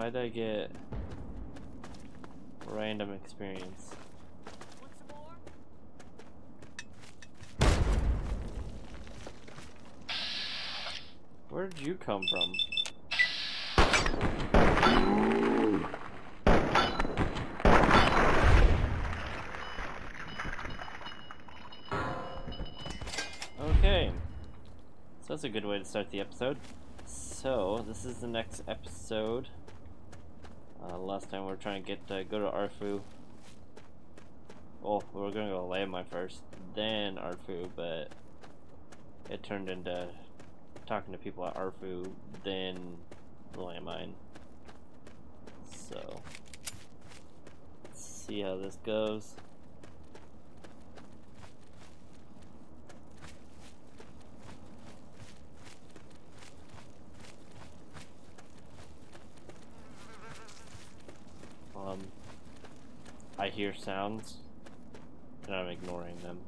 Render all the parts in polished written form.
Why'd I get random experience? Where did you come from? Okay, so that's a good way to start the episode. So this is the next episode. Last time we were trying to get go to Arfu. Well, we were gonna go to landmine first, then Arfu, but it turned into talking to people at Arfu, then the landmine. So let's see how this goes. I hear sounds and I'm ignoring them.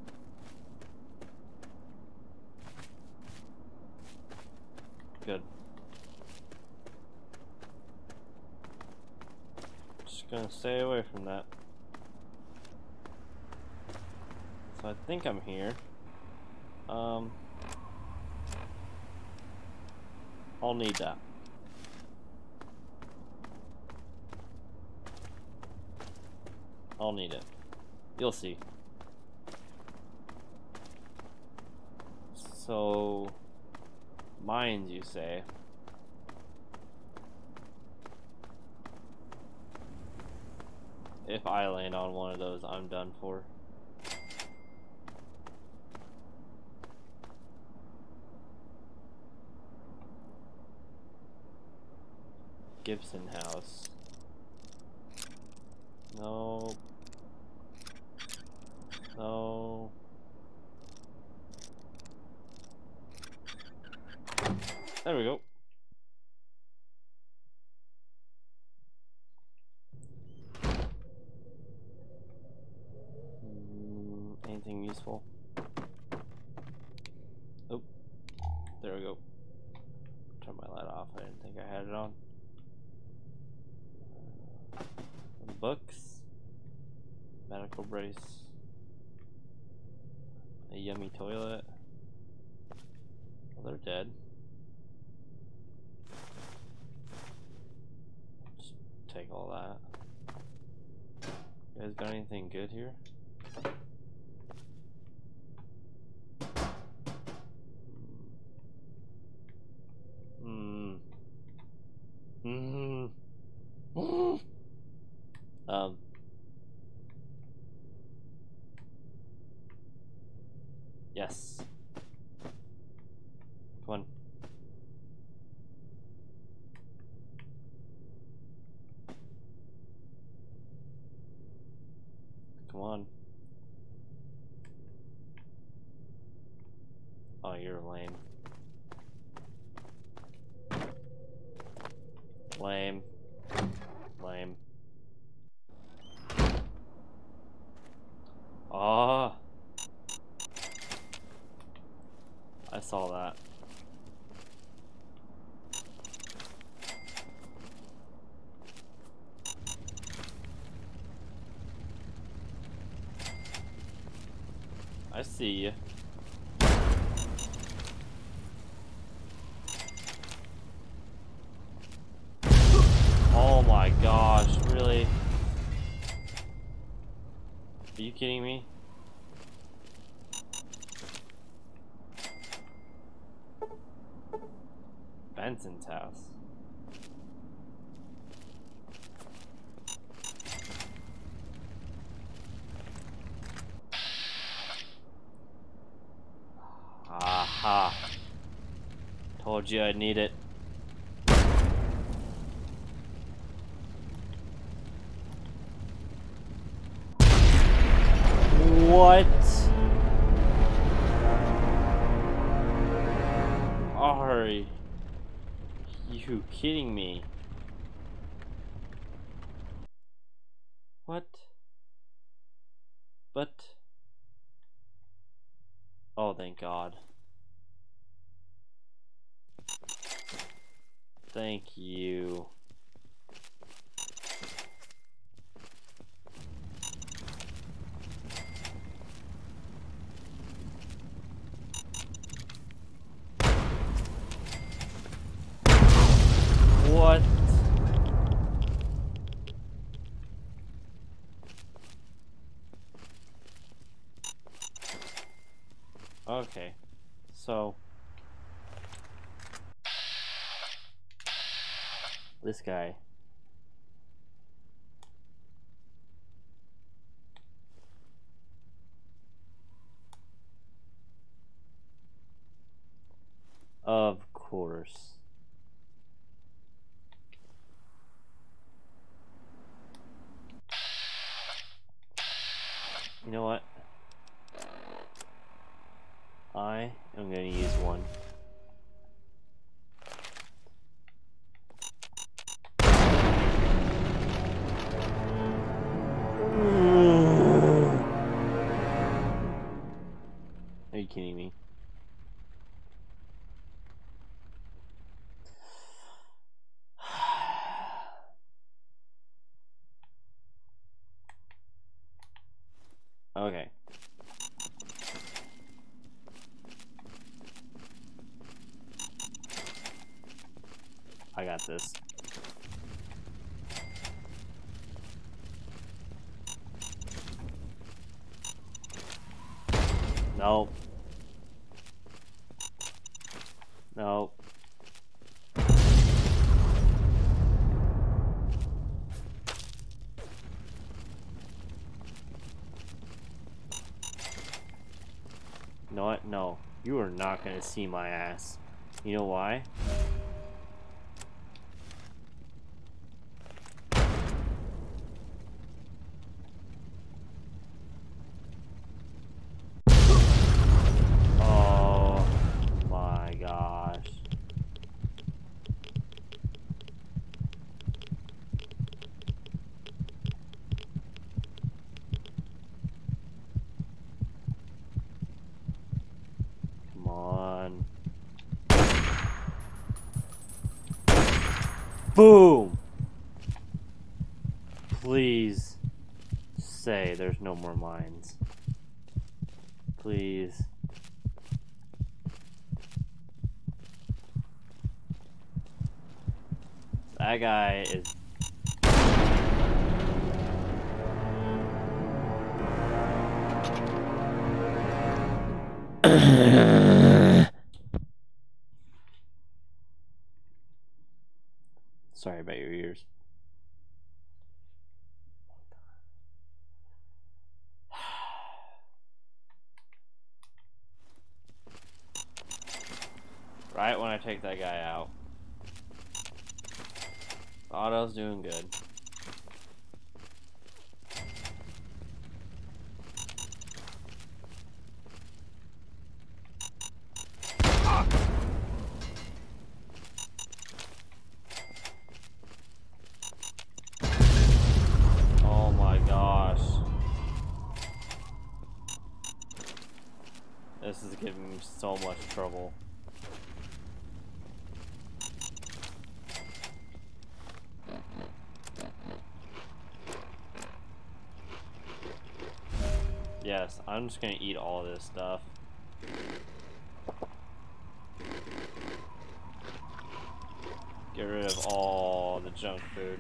Good. Just gonna stay away from that. So I think I'm here. I'll need that. I'll need it. You'll see. So, mines, you say? If I land on one of those, I'm done for. Gibson House. No. No. There we go. Anything useful? Oh, there we go. Turn my light off. I didn't think I had it on. Books. Medical brace. A yummy toilet. Well, they're dead. Just take all that. You guys got anything good here? Yes. Come on. Come on. Oh, you're lame. Lame. Lame. Ah. I saw that. I see you. Oh my gosh, really? Are you kidding me? Benson's house. Aha. Told you I'd need it. What? Are you kidding me? What? But... oh, thank God. Thank you. Okay, so this guy. Of course. You know what? I am going to use one. Are you kidding me? Okay. I got this. Nope. Nope. You know what? No. You are not gonna see my ass. You know why? Oh my gosh. Come on. Boom! Please say there's no more mines. Please. That guy is... Sorry about your ears. Right when I take that guy out. Auto's doing good. Oh my gosh. This is giving me so much trouble. Yes, I'm just gonna eat all this stuff. Get rid of all the junk food.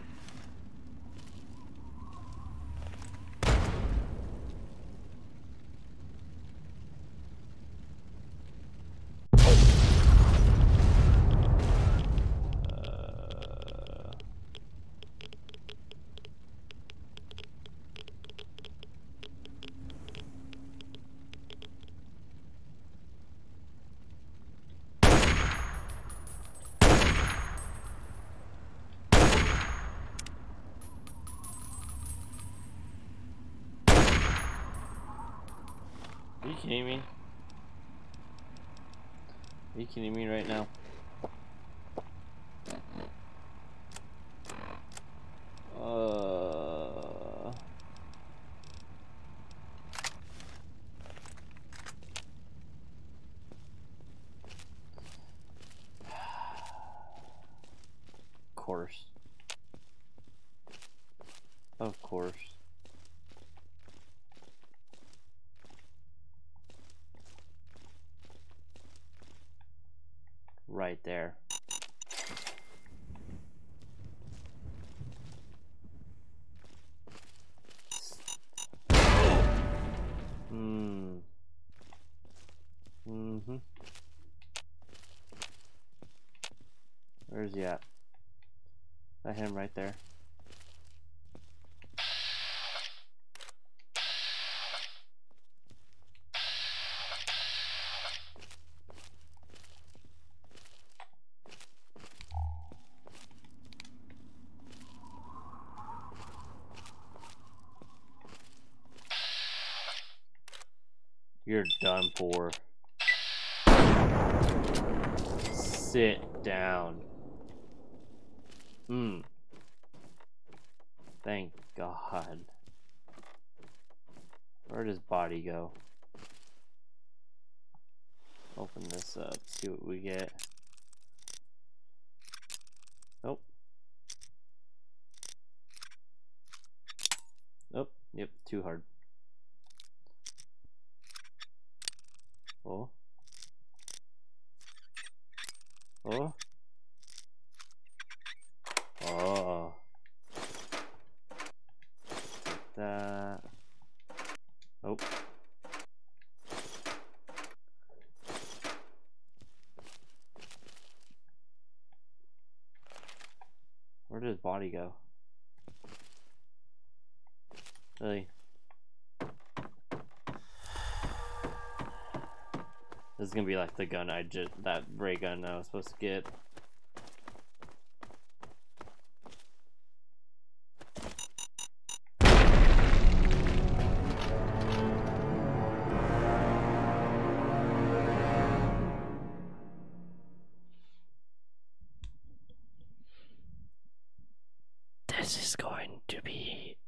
Are you kidding me? Are you kidding me right now? Of course. Of course. Right there. Mm-hmm. Where's he at? I hit him right there. You're done for. Sit down. Thank God. Where'd his body go? Open this up, see what we get. Nope. Nope. Yep, too hard. Oh. Oh. Oh. Take that. Nope. Where did his body go? Really? This is gonna be like the gun that ray gun I was supposed to get. This is going to be